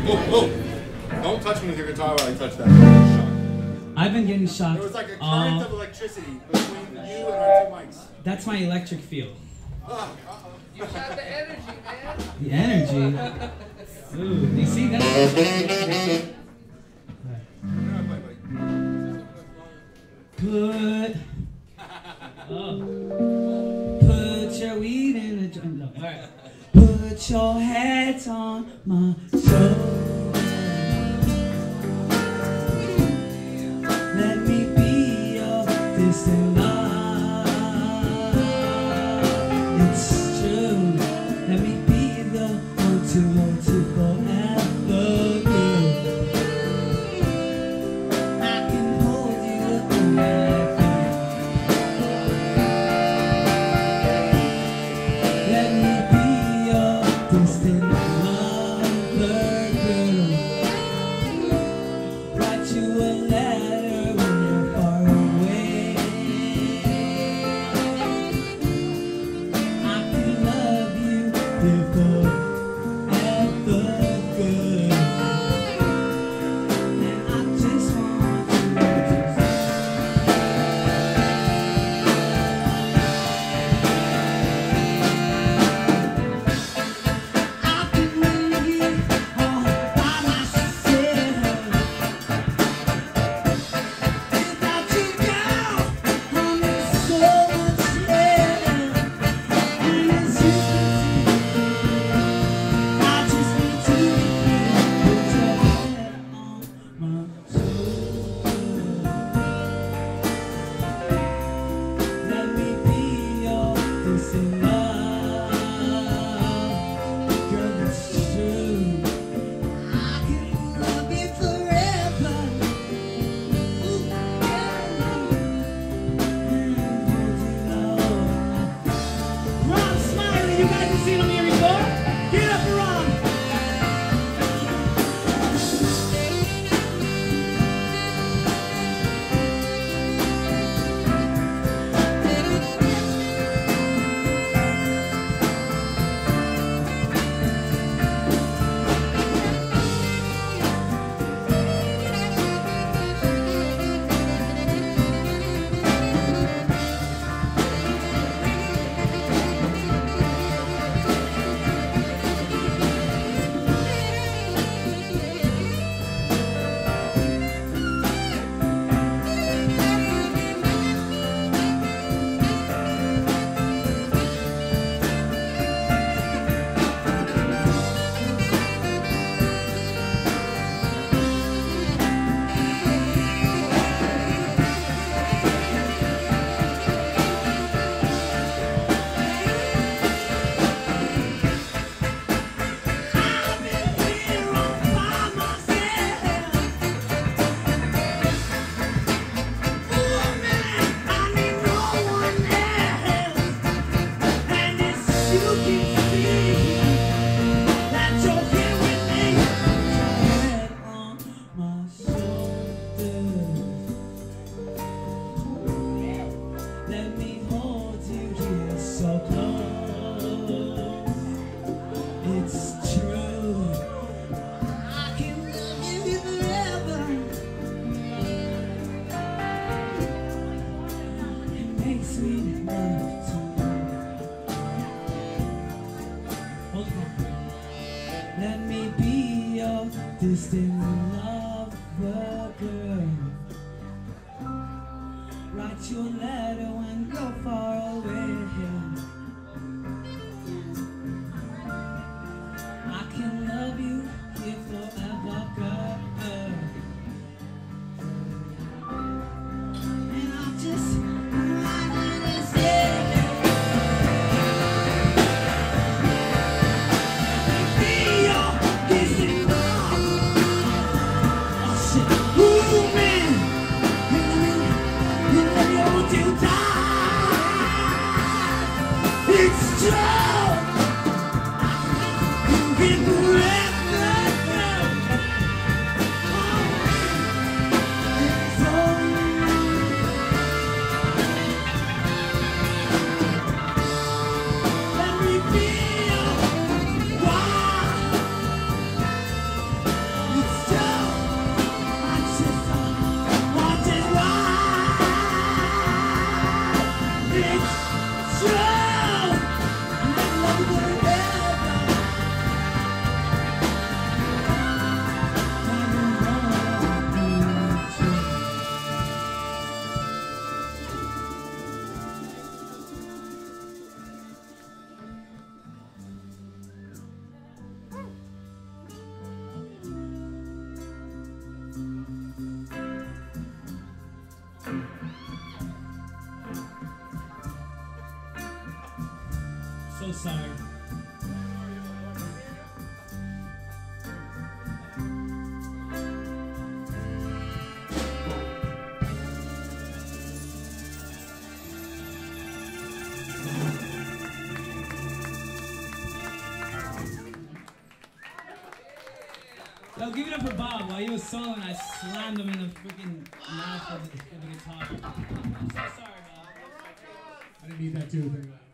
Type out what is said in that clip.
Whoa. Don't touch me with your guitar while I touch that. I've been getting shocked. There was like a current of electricity between you and our two mics. That's my electric field. You got the energy, man. The energy? Ooh, you see that? Put your weed in the drum. No. All right. Put your hands on my shoulder. Let me be your distant love. It's true. Let me be the one to hold you forever. I can hold you all night. Let me be your distant lover, girl. Write you a letter when you're far away. I can love you forever, girl. And I just want you to I can leave you all by myself. Without you, girl, I'm in so much hell. And as you can see, I just need to put your head on my shoulder. Let me be your distant love. Girl, it's true. I can love you forever. Ooh, Ron Smiley, you guys have seen him here before? Get up, Ron. I've been here all by myself. Oh man, I need no one else. And as you can see, that you're here with me. Head on my shoulders. Let me hold you here so close. It's true. I can love you forever. It makes me love to hold on. Let me be your distant lover, girl. Write your letter when you're far away. I can love you here forever, girl. And I just wanna say, be your distant love. Oh shit, ooh man, you let me hold you tight. sorry. Yo, give it up for Bob. While he was soloing, I slammed him in the freaking mouth with the guitar. I'm so sorry, Bob. I didn't need that too very much.